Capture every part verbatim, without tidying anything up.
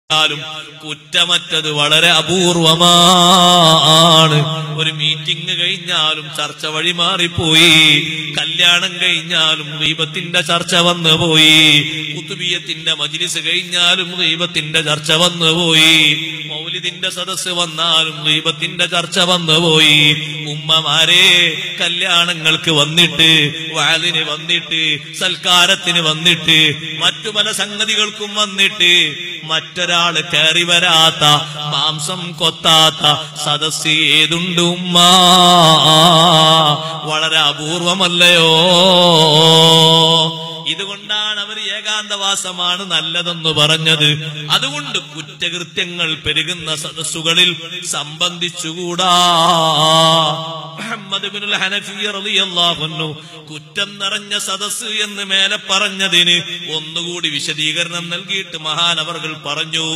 കുറ്റമറ്റത് വളരെ അപൂർവമാണ്. ഒരു മീറ്റിംഗ് കഴിഞ്ഞാലും ചർച്ച വഴി മാറിപ്പോയി, കല്യാണം കഴിഞ്ഞാലും ഗീബത്തിന്റെ ചർച്ച വന്നുപോയി, കുതുബിയത്തിന്റെ മജ്ലിസ് കഴിഞ്ഞാലും ഗീബത്തിന്റെ ചർച്ച വന്നുപോയി, മൗലിദിന്റെ സദസ്സ് വന്നാലും ഗീബത്തിന്റെ ചർച്ച വന്നുപോയി. ഉമ്മമാരെ, കല്യാണങ്ങൾക്ക് വന്നിട്ട്, വഅലിന് വന്നിട്ട്, സൽക്കാരത്തിന് വന്നിട്ട്, മറ്റു പല സംഗതികൾക്കും വന്നിട്ട് മറ്റൊരാള് കയറി വരാത്ത, മാംസം കൊത്താത്ത സദസ് ഏതുണ്ട് ഉമ്മ? വളരെ അപൂർവമല്ലയോ? ഇതുകൊണ്ടാണ് അവർ ഏകാന്തവാസമാണ് നല്ലതെന്ന് പറഞ്ഞത്. അതുകൊണ്ട് കുറ്റകൃത്യങ്ങൾ പെരുകുന്ന സദസ്സുകളിൽ സംബന്ധിച്ചുകൂടാ. മുഹമ്മദ് ഇബ്നുൽ ഹനഫി റളിയല്ലാഹു അൻഹു കുറ്റം നിറഞ്ഞ സദസ്സ് എന്ന് മേലെ പറഞ്ഞതിന് ഒന്നുകൂടി വിശദീകരണം നൽകിയിട്ട് മഹാനവർകൾ പറഞ്ഞു.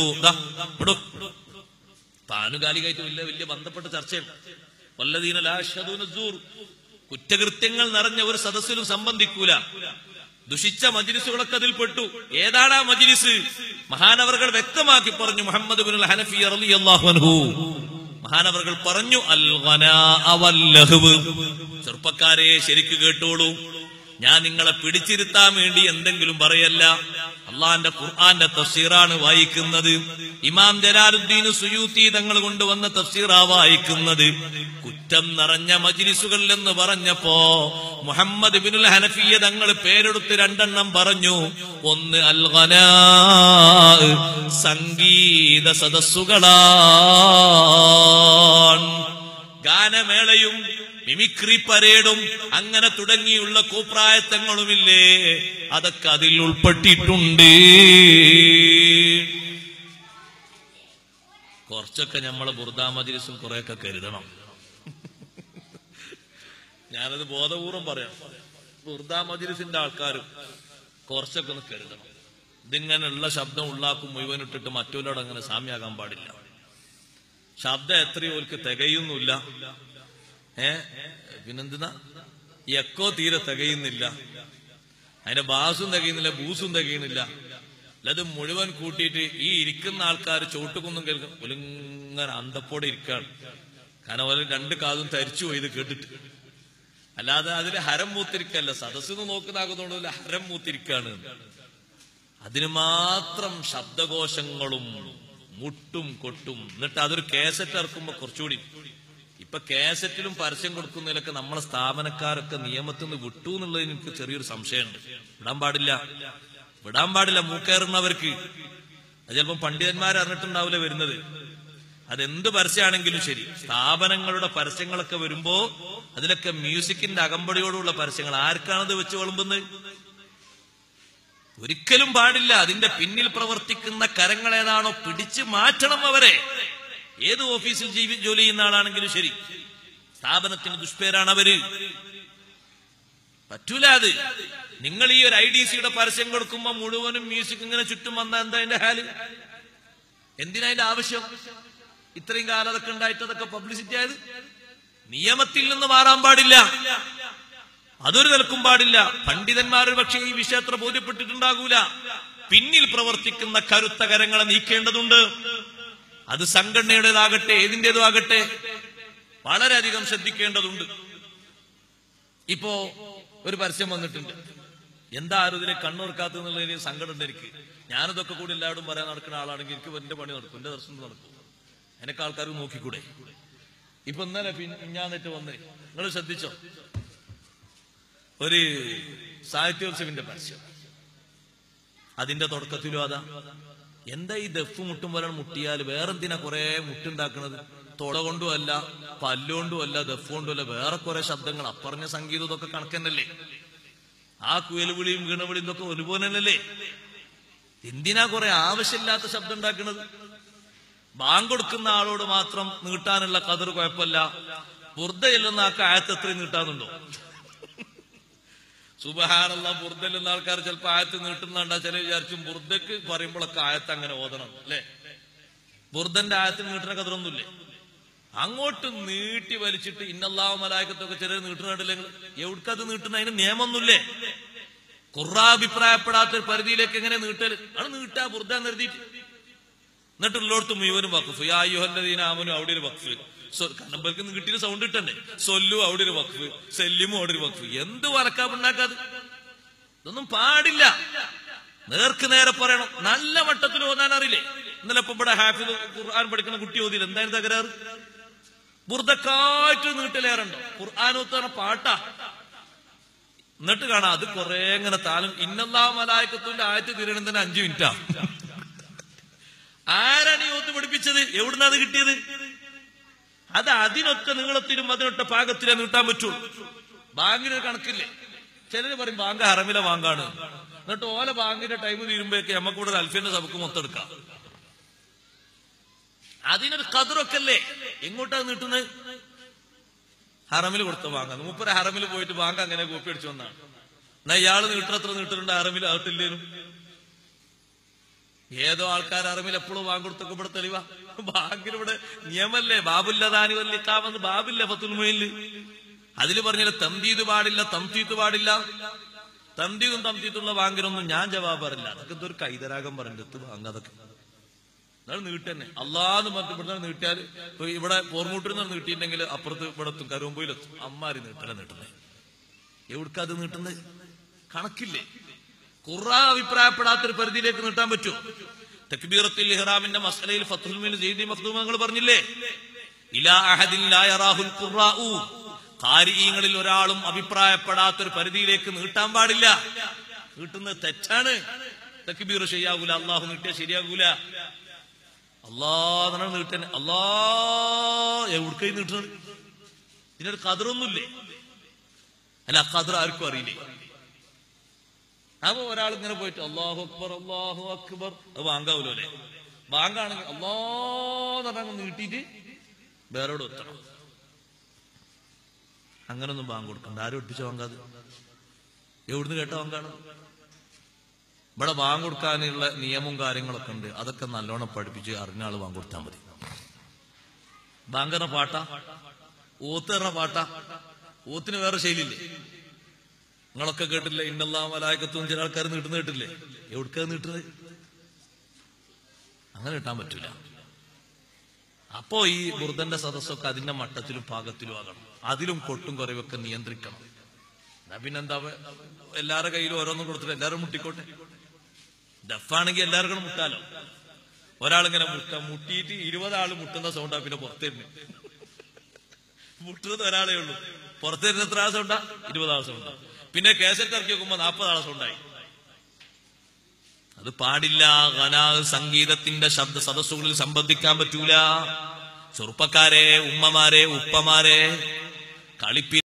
താനുകാലികമായിട്ട് വലിയ വലിയ ബന്ധപ്പെട്ട ചർച്ചയാണ്. വല്ലദീന ലാ യശ്ഹദൂന അസ്സൂർ, കുറ്റകൃത്യങ്ങൾ നിറഞ്ഞ ഒരു സദസ്സിലും സംബന്ധിക്കൂല. ദുഷിച്ച മജ്ലിസുകളൊക്കെ അതിൽപ്പെട്ടു. ഏതാണ് ആ മജ്ലിസ്? മഹാനവർകൾ വ്യക്തമാക്കി പറഞ്ഞു. മുഹമ്മദ് ഇബ്നുൽ ഹനഫി റളിയല്ലാഹു അൻഹു മഹാനവർകൾ പറഞ്ഞു, അൽ ഗനാഅ വൽ ലഹ്വ്. ചെറുപ്പക്കാരെ, ശരിക്ക് കേട്ടോളൂ, ഞാൻ നിങ്ങളെ പിടിച്ചിരുത്താൻ വേണ്ടി എന്തെങ്കിലും പറയല്ല. അള്ളാന്റെ ഖുർആന്റെ തഫ്സീറാണ് വായിക്കുന്നത്. ഇമാം ജലാലുദ്ദീൻ സുയൂത്തി തങ്ങൾ കൊണ്ടുവന്ന തഫ്സീറാ വായിക്കുന്നത്. കുറ്റം നിറഞ്ഞ മജ്ലിസുകൾ എന്ന് പറഞ്ഞപ്പോ മുഹമ്മദ് ഇബ്നുൽ ഹനഫിയ തങ്ങൾ പേരെടുത്ത് രണ്ടെണ്ണം പറഞ്ഞു. ഒന്ന് അൽ ഗനാഅ, സംഗീത സദസ്സുകളാണ്. ഗാനമേളയും മിമിക്രി പരേഡും അങ്ങനെ തുടങ്ങിയുള്ള കൂപ്രായത്തങ്ങളുമില്ലേ, അതൊക്കെ അതിൽ ഉൾപ്പെട്ടിട്ടുണ്ട്. കുറച്ചൊക്കെ നമ്മളെ ബുർദാ മജ്ലിസും കുറെയൊക്കെ കരുതണം. ഞാനത് ബോധപൂർവം പറയാം. ബുർദാ മജ്ലിസിന്റെ ആൾക്കാരും കുറച്ചൊക്കെ ഒന്ന് കരുതണം. ഇതിങ്ങനെയുള്ള ശബ്ദം ഉള്ളാക്കും മുഴുവൻ ഇട്ടിട്ട് മറ്റൊരാട് അങ്ങനെ സാമ്യാകാൻ പാടില്ല. ശബ്ദം എത്രയോർക്ക് തികയുന്നില്ല. ഏ പിന്നെന്തിനാ എക്കോ തീരെ തികയുന്നില്ല, അതിന്റെ ബാസും തികയുന്നില്ല, ബൂസും തികയുന്നില്ല. അല്ലത് മുഴുവൻ കൂട്ടിയിട്ട് ഈ ഇരിക്കുന്ന ആൾക്കാർ ചോട്ടുകൊന്നും കേൾക്കും. ഒലിങ്ങനെ അന്തപ്പോടെ ഇരിക്കാണ്. കാരണം ഓരോ രണ്ട് കാതും തരിച്ചു പോയി ഇത് കേട്ടിട്ട്. അല്ലാതെ അതിൽ ഹരം മൂത്തിരിക്കല്ല, സദസ്സിന്ന് നോക്കുന്നതാകുന്നതുകൊണ്ട് ഹരം മൂത്തിരിക്കാണ്. അതിന് മാത്രം ശബ്ദകോശങ്ങളും മുട്ടും കൊട്ടും. എന്നിട്ട് അതൊരു കേസറ്റ് ഇറക്കുമ്പോ കുറച്ചുകൂടി. ഇപ്പൊ കേസറ്റിലും പരസ്യം കൊടുക്കുന്നതിലൊക്കെ നമ്മളെ സ്ഥാപനക്കാരൊക്കെ നിയമത്തിൽ നിന്ന് വിട്ടു എന്നുള്ളതിന് എനിക്ക് ചെറിയൊരു സംശയമുണ്ട്. വിടാൻ പാടില്ല, വിടാൻ പാടില്ല. മൂക്കേറുന്നവർക്ക് അത് ചിലപ്പം പണ്ഡിതന്മാർ അറിഞ്ഞിട്ടുണ്ടാവില്ല വരുന്നത്. അതെന്ത് പരസ്യമാണെങ്കിലും ശരി, സ്ഥാപനങ്ങളുടെ പരസ്യങ്ങളൊക്കെ വരുമ്പോ അതിലൊക്കെ മ്യൂസിക്കിന്റെ അകമ്പടിയോടുള്ള പരസ്യങ്ങൾ ആർക്കാണത് വെച്ച് വിളമ്പുന്നത്? ഒരിക്കലും പാടില്ല. അതിന്റെ പിന്നിൽ പ്രവർത്തിക്കുന്ന കരങ്ങൾ ഏതാണോ പിടിച്ചു മാറ്റണം അവരെ. ഏത് ഓഫീസിൽ ജീവി ജോലി ചെയ്യുന്ന ആളാണെങ്കിലും ശരി, സ്ഥാപനത്തിന് ദുഷ്പേരാണ് അവര്. പറ്റൂല അത്. നിങ്ങൾ ഈ ഒരു ഐ ഡി സിയുടെ പരസ്യം കൊടുക്കുമ്പോ മുഴുവനും മ്യൂസിക് ഇങ്ങനെ ചുറ്റും വന്ന എന്താ അതിന്റെ ഹാല്? എന്തിനാ അതിന്റെ ആവശ്യം? ഇത്രയും കാലം അതൊക്കെ ഉണ്ടായിട്ട് അതൊക്കെ പബ്ലിസിറ്റി ആയത്. നിയമത്തിൽ നിന്ന് മാറാൻ പാടില്ല, അതൊരു നിലക്കും പാടില്ല. പണ്ഡിതന്മാർ പക്ഷേ ഈ വിഷയത്ര ബോധ്യപ്പെട്ടിട്ടുണ്ടാകൂല. പിന്നിൽ പ്രവർത്തിക്കുന്ന കരുത്ത കരങ്ങളെ നീക്കേണ്ടതുണ്ട്. അത് സംഘടനയുടേതാകട്ടെ ഏതിൻ്റെതും ആകട്ടെ, വളരെയധികം ശ്രദ്ധിക്കേണ്ടതുണ്ട്. ഇപ്പോ ഒരു പരസ്യം വന്നിട്ടുണ്ട്. എന്താ ആരും ഇതിനെ കണ്ണുറക്കാത്തുന്നുള്ളതിന് സങ്കടം ഉണ്ട് എനിക്ക്. ഞാനിതൊക്കെ കൂടി എല്ലാവരും പറയാൻ നടക്കുന്ന ആളാണെങ്കിൽ എനിക്ക് എന്റെ പണി നടക്കും, എന്റെ ദർശനം നടക്കും. എനക്ക് ആൾക്കാർ നോക്കിക്കൂടെ? ഇപ്പൊ ഇന്നലെ പിന്നാന്നിട്ട് വന്ന് നിങ്ങൾ ശ്രദ്ധിച്ചോ, ഒരു സാഹിത്യോത്സവിന്റെ പരസ്യം. അതിന്റെ തുടക്കത്തിലും അതാ. എന്താ ഈ ദഫ് മുട്ടും പോലെ മുട്ടിയാൽ വേറെന്തിനാ കുറെ മുട്ടുണ്ടാക്കുന്നത്? തൊട കൊണ്ടും അല്ല, പല്ലുകൊണ്ടും അല്ല, ദഫ് കൊണ്ടും അല്ല, വേറെ കുറെ ശബ്ദങ്ങൾ. അപ്പറഞ്ഞ സംഗീതം ഇതൊക്കെ കണക്കന്നല്ലേ? ആ കുയൽവിളിയും ഗിണവിളിയും ഇതൊക്കെ ഒരുപോലെ തന്നെയല്ലേ? എന്തിനാ കുറെ ആവശ്യമില്ലാത്ത ശബ്ദം ഉണ്ടാക്കുന്നത്? ബാങ്ക് കൊടുക്കുന്ന ആളോട് മാത്രം നീട്ടാനുള്ള കതിർ കുഴപ്പമില്ല. ബുർദ ചെല്ലുന്ന ആൾക്ക് ആയത്ത് എത്രയും നീട്ടാന്നുണ്ടോ? സുബ്ഹാനല്ലാഹ്, ബുർദ ചെല്ലുന്ന ആൾക്കാർ ചിലപ്പോ ആയത്ത് നീട്ടുന്നുണ്ടാ. ചില വിചാരിച്ചും ബുർദക്ക് പറയുമ്പോഴൊക്കെ ആയത്ത് അങ്ങനെ ഓതണം അല്ലെ? ബുർദന്റെ ആയത്ത് നീട്ടുന്ന കതിറൊന്നുമില്ലേ? അങ്ങോട്ട് നീട്ടി വലിച്ചിട്ട് ഇന്നല്ലാഹു മലായികത്തൊക്കെ ചെറിയ നീട്ടുന്നുണ്ടല്ലേ? എവിടക്കത് നീട്ടുന്ന? അതിന് നിയമമൊന്നുമില്ലേ? ഖുർആൻ അഭിപ്രായപ്പെടാത്ത ഒരു പരിധിയിലേക്ക് എങ്ങനെ നീട്ടല്? അത് നീട്ടാ ബുർദ നിർത്തിയിട്ട്. എന്നിട്ടുള്ളോടത്ത് മുഴുവനും വഖഫ്. യാ അയ്യുഹല്ലദീന ആമനു അവിടെ ഒരു വഖഫ്. കണ്ണമ്പൽക്ക് കിട്ടിയ സൗണ്ട് ഇട്ടണ്ടേ. സൊല്ലു അവിടെ ഒരു വഖഫ്, സെല്ലിമു അവിടെ ഒരു വഖഫ്. എന്ത് വലക്കാപ്പുണ്ടാക്കാത്? ഇതൊന്നും പാടില്ല. നേർക്ക് നേരെ പറയണം. നല്ല മട്ടത്തിൽ ഓതാൻ അറിയില്ലേ? ഇന്നലെ ഇപ്പൊ ഇവിടെ ഹാഫിദ് ഖുർആൻ പഠിക്കുന്ന കുട്ടി ഓതിയില്ല. എന്തായാലും തകരാറ്? ബുർദക്കാറ്റ് നീട്ടലേറുണ്ടോ? ഖുർആൻ ഓത്തുന്ന പാട്ടാ. എന്നിട്ട് കാണാം അത് കൊറേ ഇങ്ങനെ താലും. ഇന്നല്ലാ മലായികത്തിന്റെ ആയത്ത് തിരുവനന്തപുരം അഞ്ചു മിനിറ്റാ. ആരാണ് ഈ ഓത്ത് പഠിപ്പിച്ചത്? എവിടുന്നാ അത് കിട്ടിയത്? അത് അതിനൊറ്റ നീളത്തിലും അതിനൊറ്റ പാകത്തിലേ നീട്ടാൻ പറ്റുള്ളൂ. ബാങ്കിനൊരു കണക്കില്ലേ? ചിലര് പറയും ബാങ്ക് ഹറമിലെ ബാങ്കാണ്. എന്നിട്ട് ഓല ബാങ്കിന്റെ ടൈം തീരുമ്പോഴേക്ക് നമുക്കിവിടെ അൽഫിന്റെ സഭക്ക് മൊത്തം എടുക്കാം. അതിനൊരു കതിറൊക്കെ അല്ലേ? എങ്ങോട്ടാ നീട്ടുന്നത്? ഹറമിൽ കൊടുത്ത ബാങ്ക. മൂപ്പര് ഹറമിൽ പോയിട്ട് ബാങ്ക് അങ്ങനെ കോപ്പി അടിച്ചു വന്നാണ്. എന്നാ ഇയാള് നീട്ടത്ര നീട്ടിട്ടുണ്ട്, ഹറമിൽ ആകട്ടില്ലേനും. ഏതോ ആൾക്കാർ ഹറമിൽ എപ്പോഴും ബാങ്ക് കൊടുത്തൊക്കെ ഇവിടെ തെളിവാ. ബാങ്കിനിവിടെ നിയമല്ലേ? ബാബുല്ലദാനി വല്ലിക്കാമെന്ന് ബാബില്ല ഫത്തുൽ മുഈനില്. അതില് പറഞ്ഞില്ല തംദീദ് പാടില്ല, തംതീത്ത് പാടില്ല. തംദീദും തംതീത്തുള്ള ബാങ്കിനൊന്നും ഞാൻ ജവാബ് പറയില്ല. അതൊക്കെ എന്തൊരു കൈതരാഗം പറഞ്ഞിട്ട് ബാങ്ക് അതൊക്കെ അതാണ് നീട്ടന്നെ. അള്ളാന്ന് പറഞ്ഞിട്ട് ഇവിടെ നീട്ടിയാൽ ഇവിടെ പോർമൂട്ടിൽ നിന്ന് നീട്ടിയിട്ടുണ്ടെങ്കിൽ അപ്പുറത്ത് ഇവിടെ എത്തും, കരുവമ്പയിലെത്തും. അമ്മാരി നീട്ടല നീട്ടുന്നത്. എവിടേക്കത് നീട്ടുന്നത്? കണക്കില്ലേ? ഖുർആൻ അഭിപ്രായപ്പെടാത്തൊരു പരിധിയിലേക്ക് നീട്ടാൻ പറ്റുമോ? തക്ബീറത്തുൽ ഇഹ്റാമിന്റെ മസ്അലയിൽ ഫത്ഹുൽ മുഈൻ സയ്യിദി മഖ്ദൂമങ്ങൾ പറഞ്ഞില്ലേ, ഇലാ അഹദിൻ ലാ യറാഹുൽ ഖുർആഉ, ഖാരിഈങ്ങളിൽ ഒരാളും അഭിപ്രായപ്പെടാത്തൊരു പരിധിയിലേക്ക് നീട്ടാൻ പാടില്ല. നീട്ടുന്നത് തെറ്റാണ്. തക്ബീർ ശരിയാകൂല, അള്ളാഹു നീട്ടിയാൽ ശരിയാകൂല. അള്ളാഹ് നീട്ടന്നെ. അള്ളാ എവിടേക്കായി നീട്ടുന്നത്? ഇതിനൊരു ഖദറൊന്നുമില്ലേ? അല്ല, ഖദർ ആർക്കും അറിയില്ലേ. അപ്പൊ ഒരാൾ ഇങ്ങനെ പോയിട്ട് അല്ലാഹു അക്ബർ അല്ലാഹു അക്ബർ, അത് ബാങ്കാവൂലോ അല്ലെ? ബാങ്കാണെങ്കിൽ അല്ലാഹ് നീട്ടിയിട്ട് വേറോട് എത്തണം. അങ്ങനൊന്നും ബാങ്ക് കൊടുക്കണ്ട. ആരും ഒട്ടിച്ച ബാങ്കാത്? എവിടുന്ന് കേട്ട ബാങ്കാണ്? ഇവിടെ ബാങ്ക് കൊടുക്കാനുള്ള നിയമവും കാര്യങ്ങളൊക്കെ ഉണ്ട്. അതൊക്കെ നല്ലോണം പഠിപ്പിച്ച് അറിഞ്ഞ ആള് ബാങ്ക് കൊടുത്താൽ മതി. ബാങ്കറിന പാട്ടാ, ഓത്തറിന പാട്ടാ. ഓത്തിന് വേറെ ശൈലിയില്ലേ? നിങ്ങളൊക്കെ കേട്ടില്ലേ ഇന്നല്ലാഹു മലായികത്തും ചില ആൾക്കാർ നീട്ടുന്ന കേട്ടില്ലേ? എവിടേക്കാ നീട്ടുന്നത്? അങ്ങനെ കിട്ടാൻ പറ്റൂല. അപ്പോ ഈ ബുർദന്റെ സദസ്സൊക്കെ അതിന്റെ മട്ടത്തിലും പാകത്തിലും ആകണം. അതിലും കൊട്ടും കുറവൊക്കെ നിയന്ത്രിക്കണം. എന്നാ പിന്നെന്താ, എല്ലാവരുടെ കയ്യിലും ഓരോന്നും കൊടുത്തിട്ട് എല്ലാവരും മുട്ടിക്കോട്ടെ. ദഫാണെങ്കിൽ എല്ലാവർക്കും മുട്ടാലോ. ഒരാളിങ്ങനെ മുട്ട മുട്ടിയിട്ട് ഇരുപതാള് മുട്ടുന്ന സൗണ്ടാ പിന്നെ പുറത്തേരുന്നു. മുട്ടുന്നത് ഒരാളേ ഉള്ളൂ. പുറത്തേരുന്ന എത്ര ആൾ സൗണ്ടാ? ഇരുപതാൾ സൗണ്ടാ. പിന്നെ കേസറ്റ് ഇറക്കി വെക്കുമ്പോ നാൽപ്പതാളെ സൗണ്ടായി. അത് പാടില്ല. ഗനാ സംഗീതത്തിന്റെ ശബ്ദ സദസ്സുകളിൽ സംബന്ധിക്കാൻ പറ്റൂല. ചെറുപ്പക്കാരെ, ഉമ്മമാരെ, ഉപ്പമാരെ കളിപ്പി